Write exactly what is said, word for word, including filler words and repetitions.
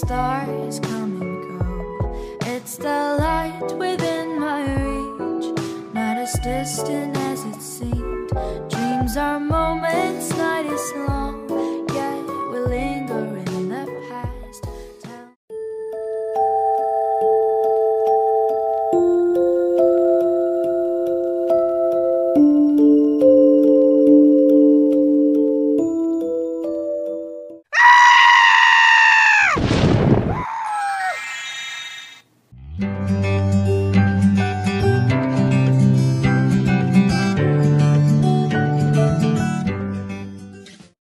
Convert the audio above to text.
stars come and go. It's the light within my reach, not as distant as it seemed. Dreams are moments, night is